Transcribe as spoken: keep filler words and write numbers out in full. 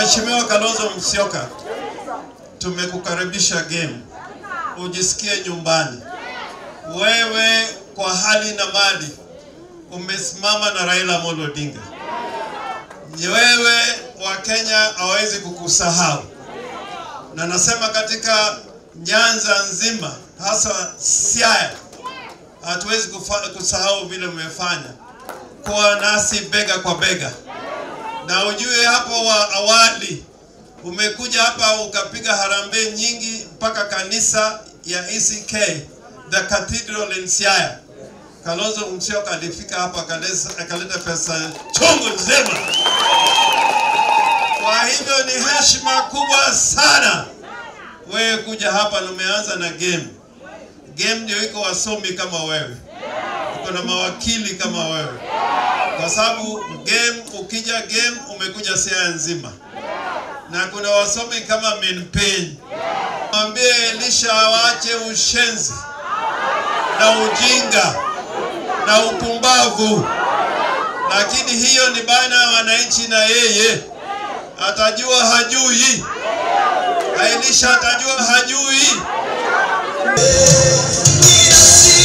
Mheshimiwa Kalonzo Musyoka, tumekukaribisha game. Ujisikie nyumbani. Wewe kwa hali na mali umesimama na Raila Amolo Odinga. Wewe wa Kenya hawezi kukusahau. Na nasema katika Nyanza nzima, hasa Siaya, hatuwezi kusahau vile umefanya kwa nasi bega kwa bega. Na ujue hapo wa awali umekuja hapa ukapiga harambee nyingi mpaka kanisa ya E C K, the cathedral in Siaya. Kalonzo Musyoka alifika hapa akaleta pesa chungu nzima. Kwa hivyo ni heshima kubwa sana wewe kuja hapa na umeanza na game. Game ndio iko wasomi kama wewe. Uko na mawakili kama wewe. Kwa sababu game, ukija game umekuja Siaya nzima. Na kuna wasomi kama Menpen. Mwambie Elisha waache ushenzi na ujinga na upumbavu. Lakini hiyo ni baina ya wananchi na yeye. Atajua hajui. Elisha atajua hajui.